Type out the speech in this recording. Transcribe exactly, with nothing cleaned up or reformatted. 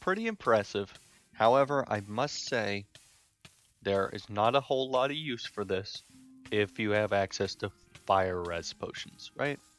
pretty impressive. However, I must say there is not a whole lot of use for this if you have access to fire res potions, right?